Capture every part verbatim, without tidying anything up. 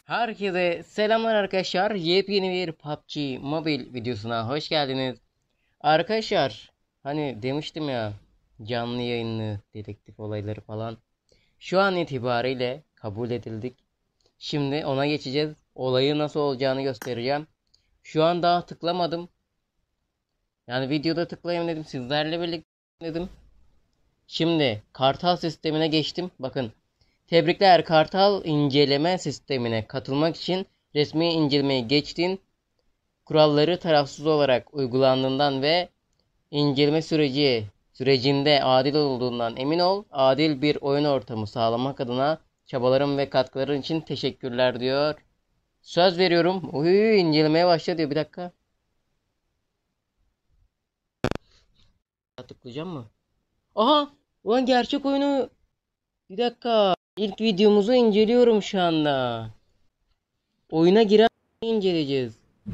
Herkese selamlar arkadaşlar. Yepyeni bir P U B G Mobile videosuna hoş geldiniz. Arkadaşlar hani demiştim ya, canlı yayınlı dedektif olayları falan. Şu an itibariyle kabul edildik. Şimdi ona geçeceğiz. Olayı nasıl olacağını göstereceğim. Şu an daha tıklamadım. Yani videoda tıklayayım dedim. Sizlerle birlikte dedim. Şimdi Kartal sistemine geçtim. Bakın. Tebrikler, Kartal inceleme sistemine katılmak için resmi incelemeye geçtin. Kuralları tarafsız olarak uygulandığından ve inceleme süreci sürecinde adil olduğundan emin ol. Adil bir oyun ortamı sağlamak adına çabaların ve katkıların için teşekkürler diyor. Söz veriyorum. Uy, incelemeye başla diyor. Bir dakika. Tıklayacağım mı? Aha! Ulan gerçek oyunu. Bir dakika. İlk videomuzu inceliyorum şu anda. Oyuna giren inceleyeceğiz.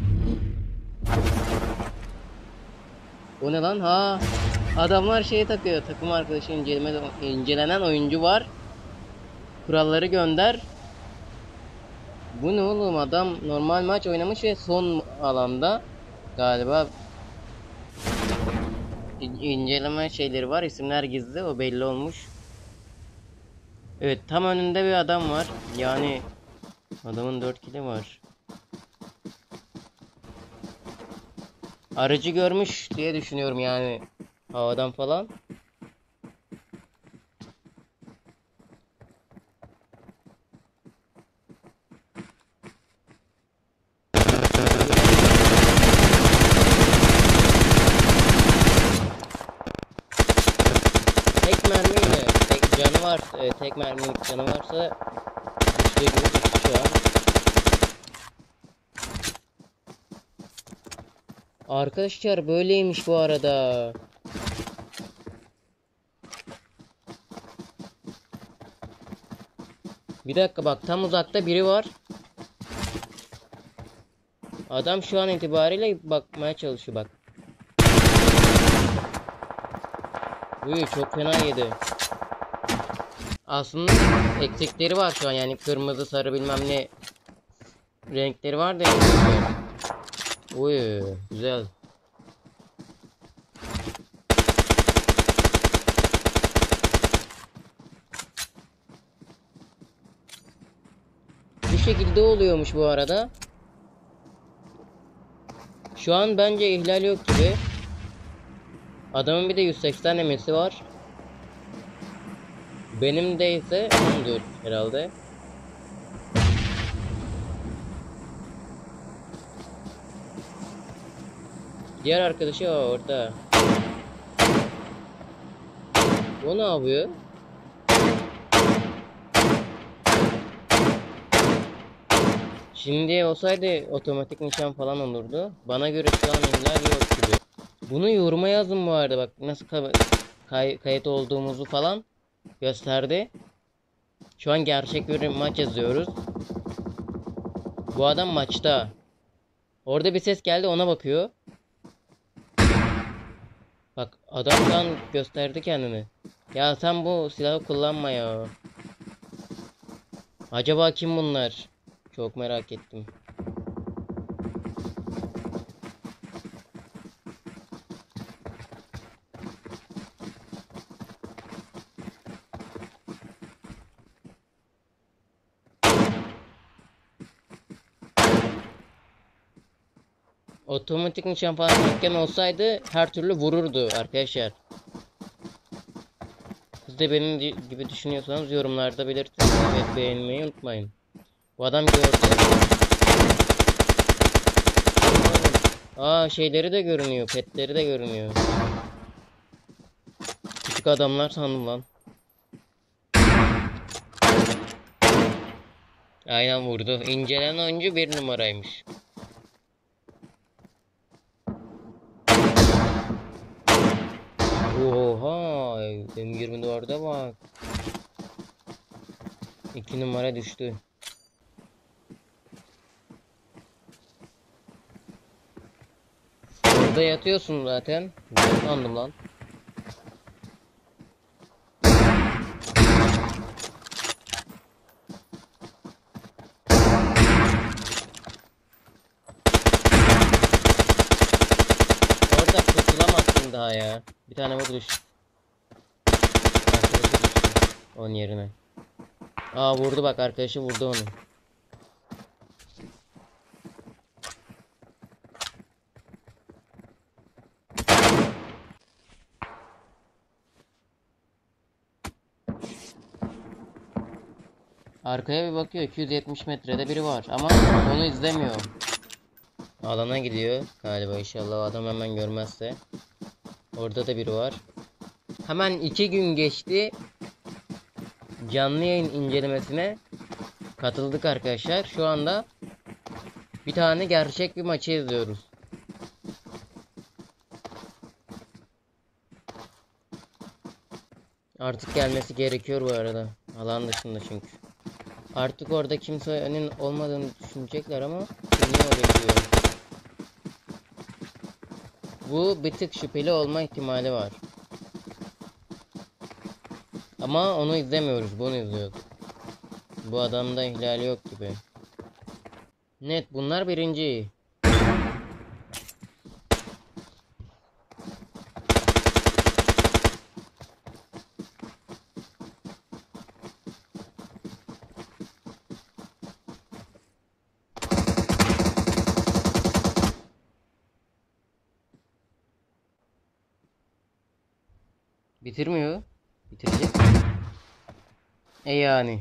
O ne lan? Ha. Adamlar şeye takıyor. Takım arkadaşı inceleme, incelenen oyuncu var. Kuralları gönder. Bu ne oğlum? Adam normal maç oynamış ve son alanda galiba inceleme şeyleri var. İsimler gizli. O belli olmuş. Evet, tam önünde bir adam var. Yani adamın dört kili var. Aracı görmüş diye düşünüyorum yani. Havadan falan. Tek mermiyle tek canı var, e, tek mermilik canı varsa güçlü gibi düştü şu an. Arkadaşlar böyleymiş bu arada. Bir dakika, bak tam uzakta biri var. Adam şu an itibariyle bakmaya çalışıyor bak. Uy, çok fena yedi. Aslında eksikleri var şu an, yani kırmızı sarı bilmem ne renkleri var da. Uy, güzel. Bu şekilde oluyormuş bu arada. Şu an bence ihlal yok gibi. Adamın bir de yüz seksen emesi var. Benim de ise on dört herhalde. Diğer arkadaşı o orada. O ne yapıyor? Şimdi olsaydı otomatik nişan falan olurdu. Bana göre şu an ihlal yok gibi. Bunu yoruma yazın bu arada, bak nasıl kay kayıt olduğumuzu falan gösterdi. Şu an gerçek bir maç yazıyoruz. Bu adam maçta. Orada bir ses geldi, ona bakıyor. Bak adam şu an gösterdi kendini. Ya sen bu silahı kullanma ya. Acaba kim bunlar? Çok merak ettim. Otomatik nişan falan yokken olsaydı her türlü vururdu arkadaşlar. Siz de benim gibi düşünüyorsanız yorumlarda belirtin ve beğenmeyi unutmayın. Bu adam gördü. Aa, şeyleri de görünüyor, petleri de görünüyor. Küçük adamlar sandım lan. Aynen vurdu. İncelenen oyuncu bir numaraymış. Oha, M yirmi dörde bak. iki numara düştü. Orada yatıyorsun zaten. Sandım lan. ya. Bir tane vur düş. Arkadaşı düştü. Onun yerine. Aa vurdu bak, arkadaşı vurdu onu. Arkaya bir bakıyor, iki yüz yetmiş metrede biri var ama onu izlemiyor. Alana gidiyor galiba, inşallah adam hemen görmezse. Orada da biri var. Hemen iki gün geçti. Canlı yayın incelemesine katıldık arkadaşlar. Şu anda bir tane gerçek bir maçı izliyoruz. Artık gelmesi gerekiyor bu arada. Alan dışında çünkü. Artık orada kimsenin olmadığını düşünecekler ama niye oraya gidiyor? Bu bir tık şüpheli olma ihtimali var. Ama onu izlemiyoruz, bunu izliyoruz. Bu adamda ihlali yok gibi. Net bunlar birinci. Bitirmiyor. Bitirecek. E yani.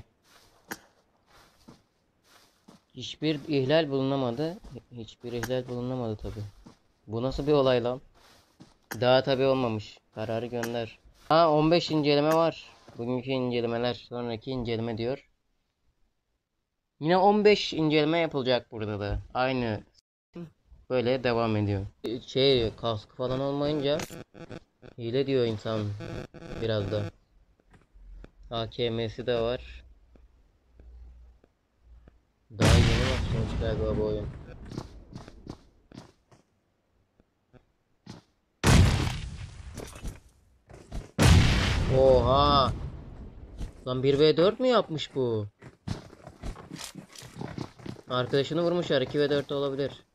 Hiçbir ihlal bulunamadı. Hiçbir ihlal bulunamadı tabi. Bu nasıl bir olay lan? Daha tabi olmamış. Kararı gönder. Ha on beş inceleme var. Bugünkü incelemeler sonraki inceleme diyor. Yine on beş inceleme yapılacak burada da. Aynı böyle devam ediyor. Şey kask falan olmayınca hile diyor insan biraz da. A K M'si de var. Daha yeni başlamış galiba bu oyun. Oha! Lan bir ve dört mü yapmış bu? Arkadaşını vurmuşlar, iki ve dört olabilir.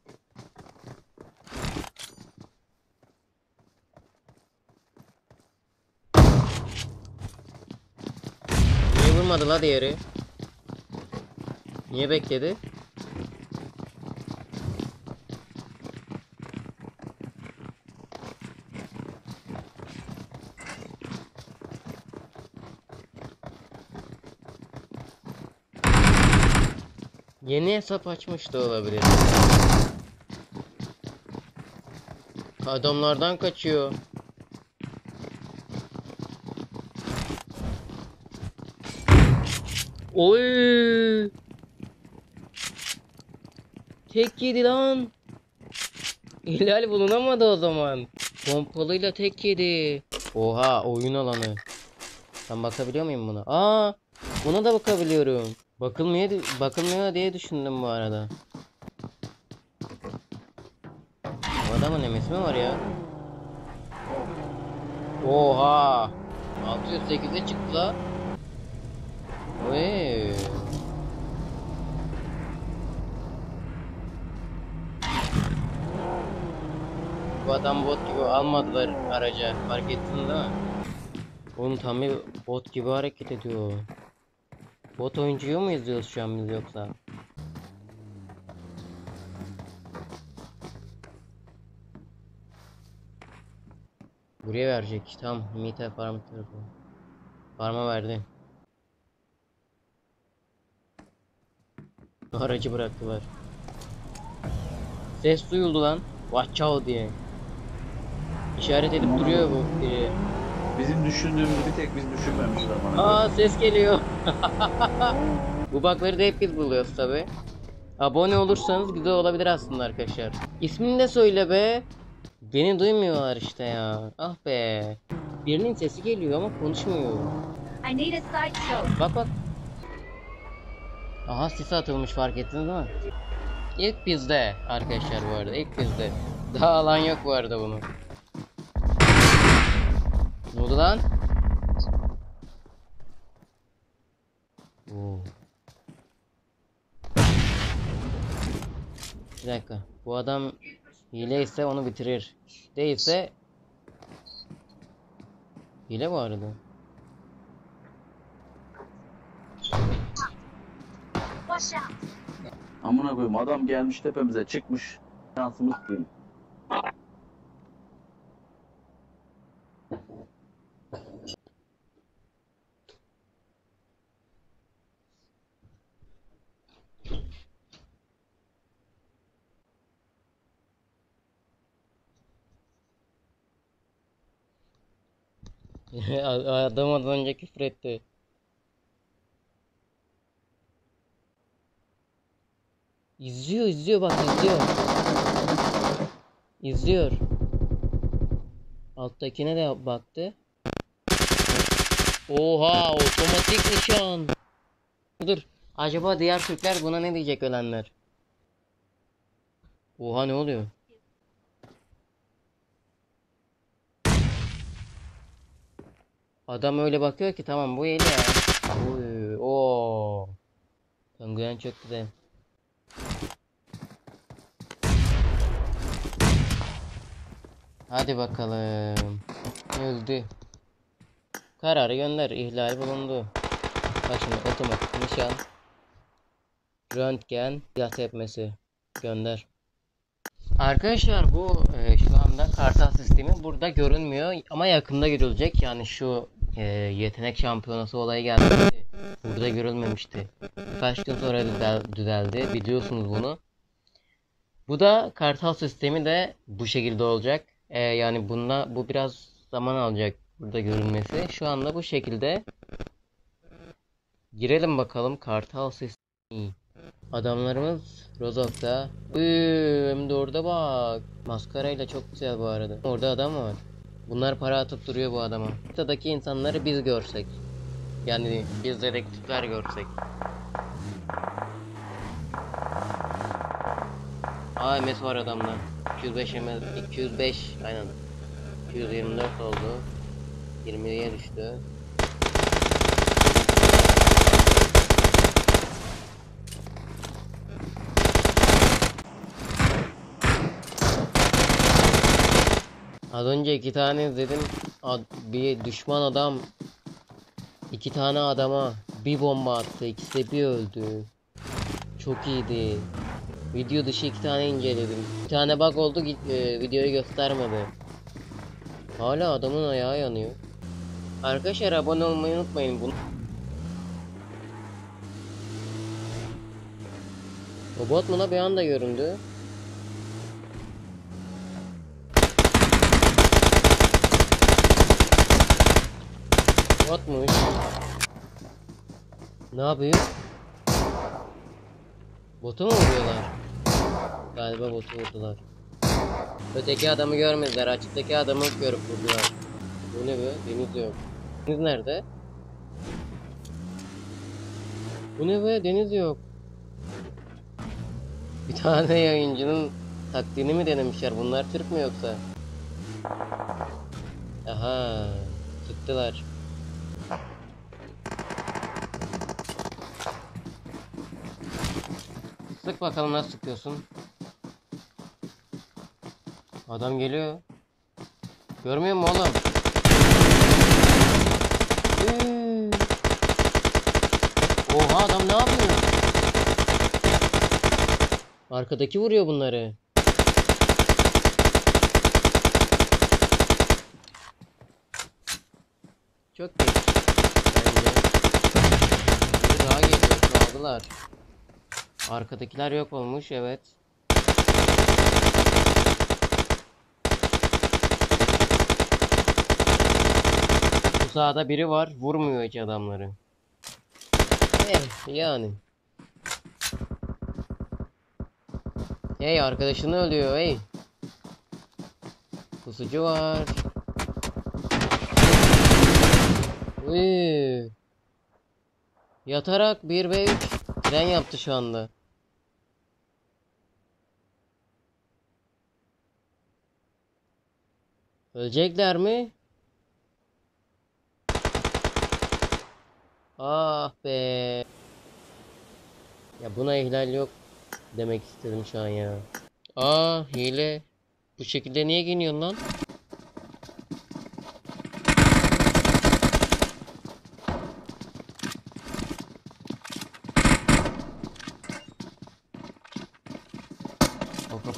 Niye vurmadı la diğeri? Niye bekledi? Yeni hesap açmış da olabilir. Adamlardan kaçıyor. Oy! Tek yedi lan. İhlal bulunamadı o zaman. Pompalıyla tek yedi. Oha, oyun alanı. Ben bakabiliyor muyum buna? Aa, buna da bakabiliyorum. Bakılmıyor, bakılmıyor diye düşündüm bu arada. Bu adamın emesi mi var ya? Oha! altı yüz sekize çıktı la. Oy. Bu adam bot gibi almadılar araca. Fark ettin değil mi? Oğlum tam bir bot gibi hareket ediyor. Bot oyuncuyu mu izliyoruz şu an biz yoksa? Buraya verecek. Tam Mita Farm tarafı. Farm'a verdi. Aracı bıraktılar. Ses duyuldu lan. Watch out diye. İşaret edip duruyor bu biri. Bizim düşündüğümüzü bir tek biz düşünmemişler bana. Aa ses geliyor. Bu bug'ları da hep biz buluyoruz tabi. Abone olursanız güzel olabilir aslında arkadaşlar. İsmini de söyle be. Beni duymuyorlar işte ya. Ah be. Birinin sesi geliyor ama konuşmuyor. I need a sideshow. Bak bak. Aha sis atılmış, fark ettiniz mi? İlk bizde arkadaşlar bu arada. İlk bizde. Daha alan yok bu arada bunu. Ne oldu lan? Oo. Bir dakika. Bu adam hile ise onu bitirir. Değilse Hile bu arada. Watch out. Amına koyayım, adam gelmiş tepemize çıkmış. Şansımız değil. Adam az önce küfür etti. İzliyor izliyor bak izliyor. İzliyor. Alttakine de baktı. Oha, otomatik nişan. Dur. Acaba diğer Türkler buna ne diyecek, ölenler? Oha, ne oluyor? Adam öyle bakıyor ki tamam bu hile ya. Oy, o. Penguen çok güzel. Hadi bakalım. Öldü. Kararı gönder. İhlal bulundu. Bak şimdi otomatik nişan. Röntgen. Silah tepmesi. Gönder. Arkadaşlar bu e, şu anda kartal sistemi burada görünmüyor ama yakında görülecek. Yani şu e, yetenek şampiyonası olayı geldi. Burada görülmemişti. Kaç gün sonra düzel, düzeldi. Biliyorsunuz bunu. Bu da kartal sistemi de bu şekilde olacak. E, yani bunda bu biraz zaman alacak burada görünmesi. Şu anda bu şekilde. Girelim bakalım kartal sistemi. Adamlarımız Rozok'ta. Üü, hem de orada bak. Maskarayla çok güzel bu arada. Orada adam var. Bunlar para atıp duruyor bu adama. Buradaki insanları biz görsek. Yani biz dedektifler görsek. Aa, M S var adamda. iki yüz beş M S, iki yüz beş aynen. iki yüz yirmi dört oldu. yirmiye düştü. Az önce iki tane izledim. Ad, bir düşman adam iki tane adama bir bomba attı. İkisi de bir öldü. Çok iyiydi. Video dışı iki tane inceledim. Bir tane bug oldu, e, videoyu göstermedi. Hala adamın ayağı yanıyor. Arkadaşlar abone olmayı unutmayın. Bunu... O bot mu la, bir anda göründü. Botmuş. Ne yapıyor? Botu mu vuruyorlar? Galiba botu vurdular. Öteki adamı görmediler. Açıktaki adamı görüp vurdular. Bu ne be? Deniz yok. Deniz nerede? Bu ne be? Deniz yok. Bir tane yayıncının taktiğini mi denemişler? Bunlar Türk mü yoksa? Aha. Sıktılar. Sık bakalım, nasıl sıkıyorsun? Adam geliyor. Görmüyor musun oğlum? Ee. Oha, adam ne yapıyor? Arkadaki vuruyor bunları. Çok geç bence. Biri daha geliyor. Aldılar. Arkadakiler yok olmuş, evet. Bu sahada biri var, vurmuyor hiç adamları. Eh, yani. Hey, arkadaşını ölüyor, hey. Pusucu var. Uy. Yatarak bir ve üç tren yaptı şu anda. Ölecekler mi? Ah be. Ya buna ihlal yok demek istedim şu an ya. Aa, hile. Bu şekilde niye giyiniyorsun lan?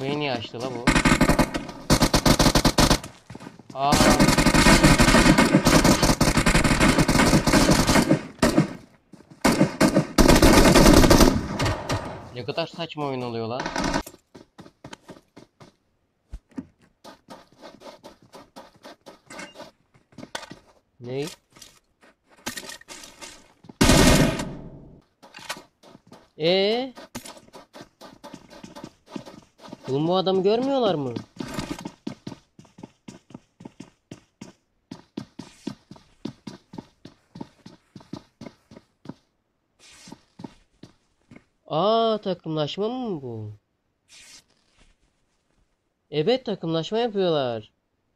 Kafayı niye açtı la bu? Aa. Ne kadar saçma oyun oluyor lan. Ne? Ee? Oğlum bu adamı görmüyorlar mı? Aa, takımlaşma mı bu? Evet, takımlaşma yapıyorlar.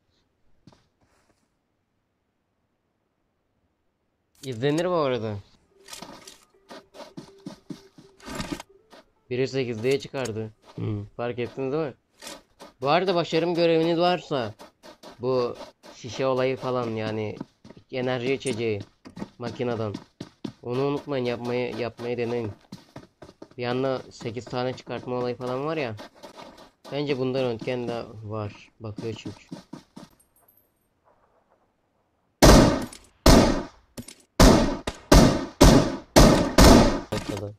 İzlenir bu arada. biri sekizliğe çıkardı. Hı, fark ettiniz değil mi? Bu arada başarım göreviniz varsa bu şişe olayı falan, yani enerji içeceği makineden, onu unutmayın, yapmayı yapmayı deneyin. Bir anda sekiz tane çıkartma olayı falan var ya. Bence bunda röntgen de var. Bakıyor çünkü. Bakalım.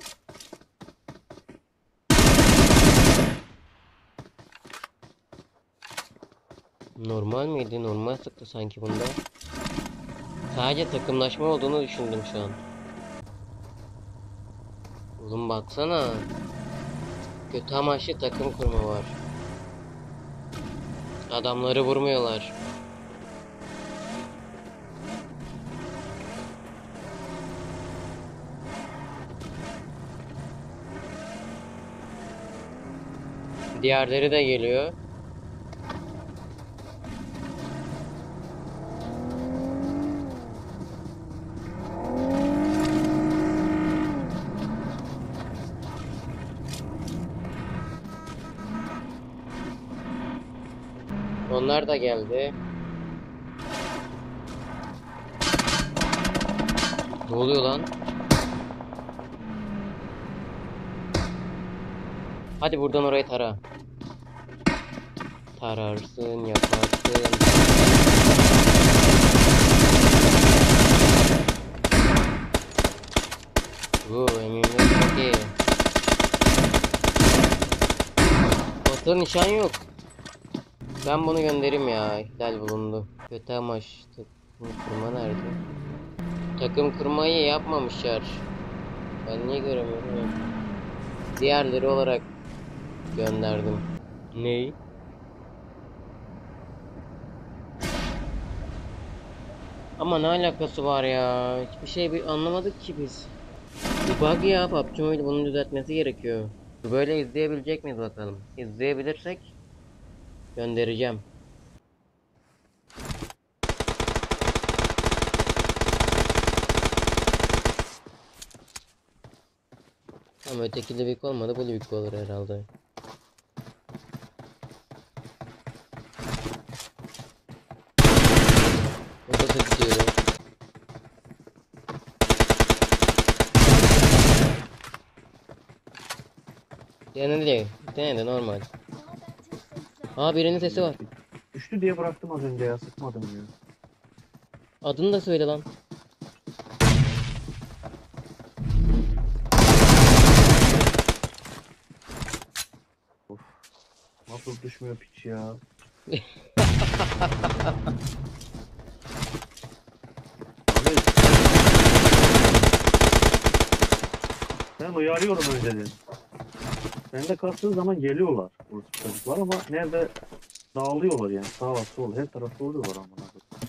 Normal miydi? Normal sıktı sanki bunda. Sadece takımlaşma olduğunu düşündüm şu an. Oğlum baksana. Kötü amaçlı takım kurma var. Adamları vurmuyorlar. Diğerleri de geliyor. Onlar da geldi. Ne oluyor lan? Hadi buradan orayı tara. Tararsın, yaparsın. Bu eminim çok iyi. Posta nişan yok. Ben bunu gönderim ya. İhlal bulundu. Kötü amaç. Takım kurma nerede? Takım kurmayı yapmamışlar. Ben niye göremiyorum? Diğerleri olarak gönderdim. Ney? Ama ne alakası var ya? Hiçbir şey bir anlamadık ki biz. Bu bug ya, P U B G Mobile bunu düzeltmesi gerekiyor. Böyle izleyebilecek miyiz bakalım? İzleyebilirsek göndereceğim. Ama öteki Livik olmadı, bu Livik olur herhalde. Otası gidiyorum. Yani değil, bir tane de normal. Aa, birinin sesi var. Düştü diye bıraktım az önce ya, sıkmadım ya. Adını da söyle lan. Of. Nasıl düşmüyor piç ya. Abi. Ben uyarıyorum önceden. Bende kastığı zaman geliyorlar bu çocuklar ama nerede dağılıyorlar yani, sağa sola her tarafta oluyorlar amına koyayım.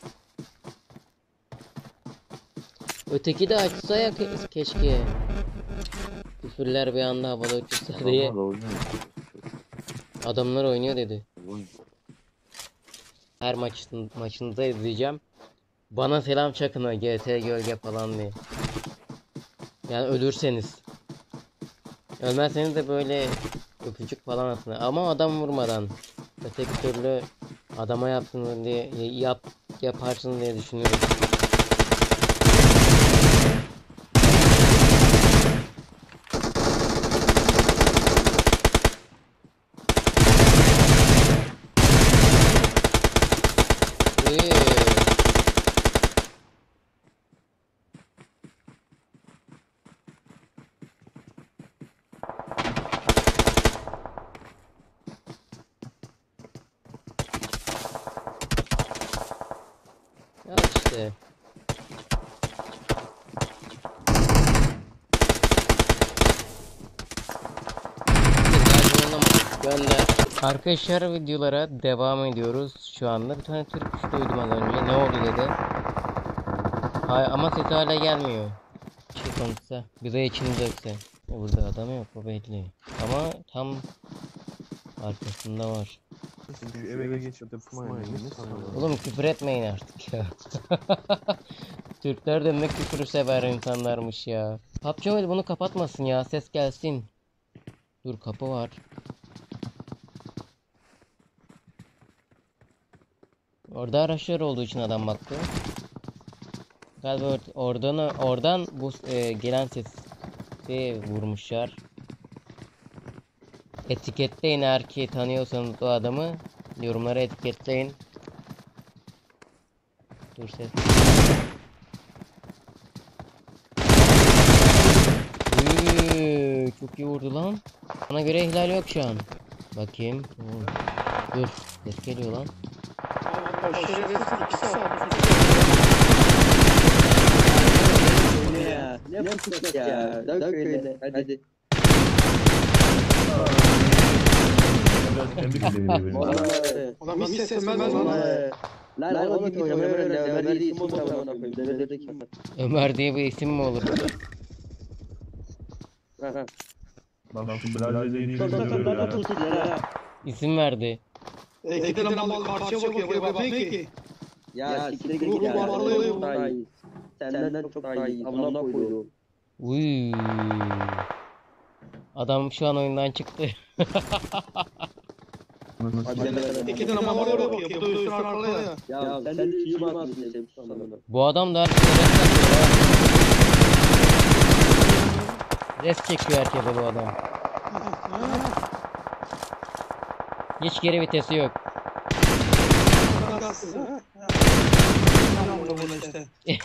Öteki de açsa ya ke- keşke. Küfürler bir anda havada uçuşsa diye. Adamlar da oynuyor. Adamlar oynuyor dedi. Oyun. Her maçın maçınıza izleyeceğim. Bana selam çakın ha, G T gölge falan diye. Yani ölürseniz. Ölmezseniz de böyle öpücük falan atın. Ama adam vurmadan. Öteki türlü adama yaptın diye yap yaparsın diye düşünüyorum. Ya işte. Güzel yollamadık. Gönder. Arkadaşlar videolara devam ediyoruz. Şu anda bir tane Türk kuş duydum az önce. Ne oldu dedi. Hay ama ses hala gelmiyor. Bir şey konuşsa. Bize içini dökse. E burada adam yok, o belli. Ama tam arkasında var. Şu eve geçip de pusmayın. Oğlum küfür etmeyin artık ya. Türkler de ne küfürü sever insanlarmış ya. P U B G Mobile bunu kapatmasın ya, ses gelsin. Dur, kapı var. Orada araçlar olduğu için adam baktı. Galiba or- oradan oradan bu e, gelen sesi vurmuşlar. Etiketleyin eğer ki tanıyorsanız o adamı. Yorumlara etiketleyin. Dur ses. Üy, çok iyi vurdu lan. Bana göre ihlal yok şu an. Bakayım. Oo. Dur. Ses geliyor lan. Ya, ne fırsat ya. Dök öyle. Hadi. Vallahi. Adam hiç ses vermez lan. Vallahi. Lan oğlum git oynamaya öğren. Ömer değil isim olsa bana koyayım. Devlete kim var? Ömer diye bir isim mi olur? Ha ha. Lan şu Bilal dediğini Tut tut tut tut tut tut ya. İsim verdi. Ekiden mal karşıya bakıyor. Buraya bakmıyor ki. Ya siktir git Ruh ya. varlığı Çok daha iyi. Senden çok daha iyi. Amına koydu. Uy. Adam şu an oyundan çıktı. Ekiden ama oraya bakıyor. Bu da üstüne arkalıyor ya. Ya sen de iyi bakmışsın sen bu sanırım. Bu adam da herkese res yapıyor ya. Res çekiyor herkese bu adam. Hiç geri vitesi yok. Bunu işte.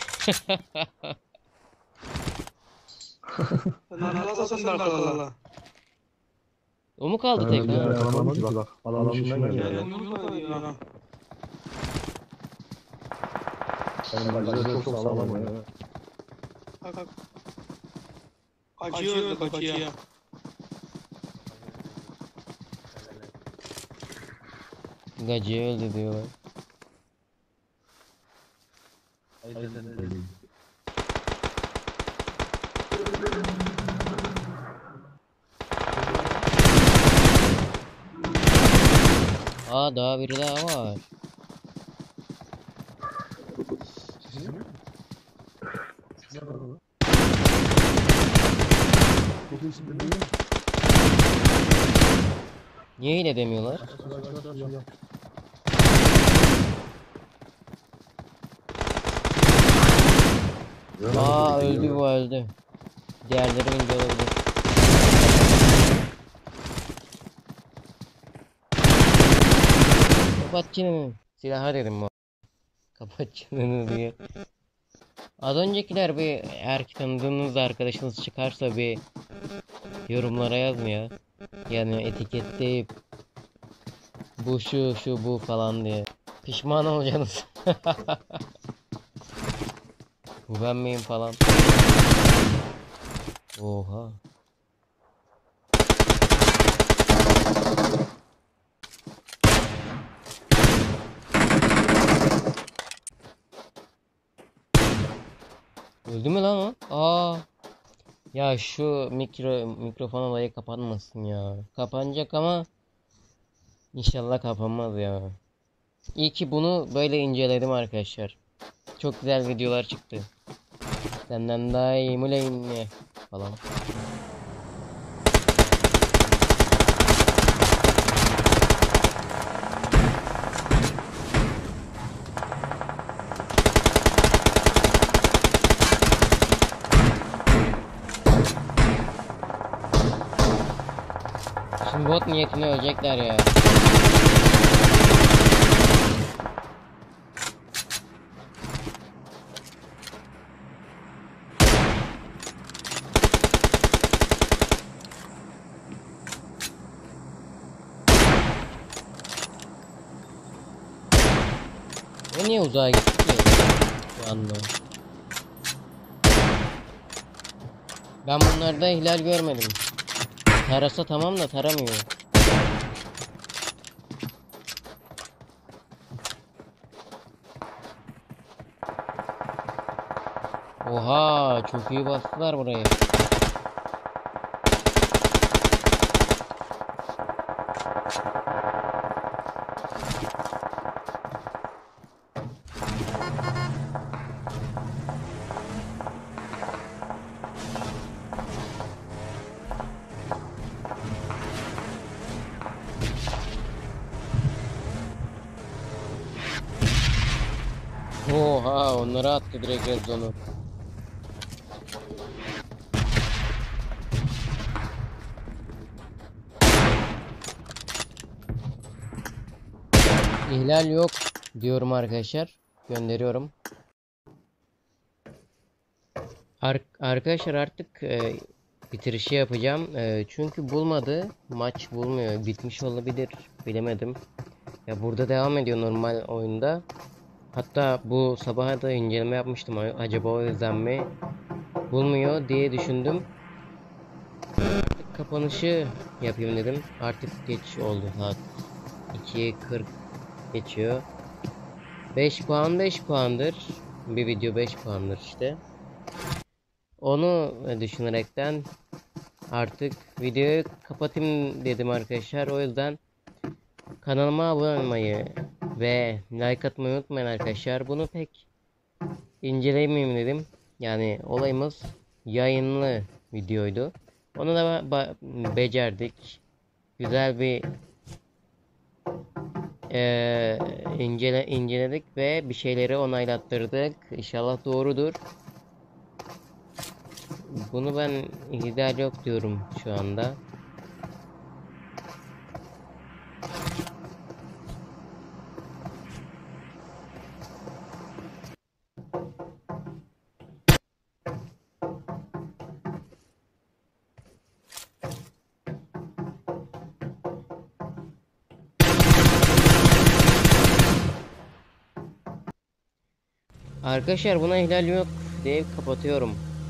Lan nasıl arkalarla? O mu kaldı tekrar? Yakalamadı ki bak. Alan dışından Ya geldi. yumruk ya. Benim bacıları çok sağlam ya. Bak bak. Kaçıyor kaçıyor. Gacı öldü diyorlar. Aa, daha biri daha var. Niye yine demiyorlar? Aa, öldü bu, öldü. Diğerleri önce olabilir. Kapat çeneni. Silaha dedim bu. Kapat çeneni diye. Az öncekiler bir, eğer ki tanıdığınız arkadaşınız çıkarsa bir yorumlara yazın ya. Yani etiketleyip bu şu şu bu falan diye. Pişman olacaksınız. Bu ben miyim falan. Oha. Öldü mü lan o? Aa. Ya şu mikro mikrofon olayı kapanmasın ya. Kapanacak ama inşallah kapanmaz ya. İyi ki bunu böyle inceledim arkadaşlar. Çok güzel videolar çıktı. Senden daha iyi mi lan falan. Şimdi bot niyetine ölecekler ya. O niye uzağa gitti ki? Canlı. Ben bunlarda ihlal görmedim. Tarasa tamam da taramıyor. Oha, çok iyi bastılar burayı. Oha, onları attı direkt red zone'u. İhlal yok diyorum arkadaşlar. Gönderiyorum. Ar arkadaşlar artık e, bitirişi yapacağım. E, çünkü bulmadı. Maç bulmuyor. Bitmiş olabilir. Bilemedim. Ya burada devam ediyor normal oyunda. Hatta bu sabah da inceleme yapmıştım. Acaba o yüzden mi bulmuyor diye düşündüm. Artık kapanışı yapayım dedim. Artık geç oldu, saat ikiye kırk geçiyor. beş puan beş puandır. Bir video beş puandır işte. Onu düşünerekten artık videoyu kapatayım dedim arkadaşlar. O yüzden kanalıma abone olmayı ve like atmayı unutmayın arkadaşlar. Bunu pek incelemeyeyim dedim. Yani olayımız yayınlı videoydu. Onu da becerdik. Güzel bir e, incele inceledik ve bir şeyleri onaylattırdık. İnşallah doğrudur. Bunu ben ideal yok diyorum şu anda. Arkadaşlar buna ihlal yok diye kapatıyorum.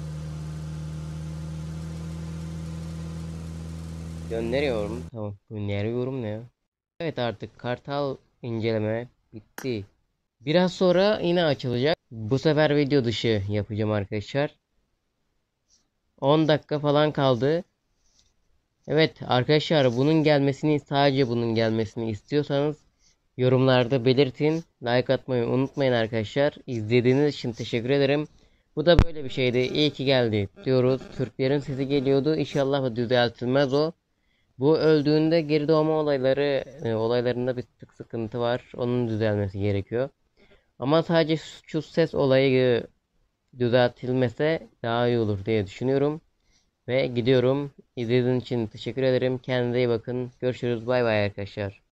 Gönderiyorum. Tamam. Gönderiyorum ne ya? Evet, artık Kartal inceleme bitti. Biraz sonra yine açılacak. Bu sefer video dışı yapacağım arkadaşlar. on dakika falan kaldı. Evet arkadaşlar, bunun gelmesini, sadece bunun gelmesini istiyorsanız yorumlarda belirtin. Like atmayı unutmayın arkadaşlar. İzlediğiniz için teşekkür ederim. Bu da böyle bir şeydi. İyi ki geldi diyoruz. Türklerin sesi geliyordu. İnşallah düzeltilmez o. Bu öldüğünde geri doğma olayları e, olaylarında bir tık sıkıntı var. Onun düzelmesi gerekiyor. Ama sadece şu ses olayı düzeltilmese daha iyi olur diye düşünüyorum. Ve gidiyorum. İzlediğiniz için teşekkür ederim. Kendinize iyi bakın. Görüşürüz. Bay bay arkadaşlar.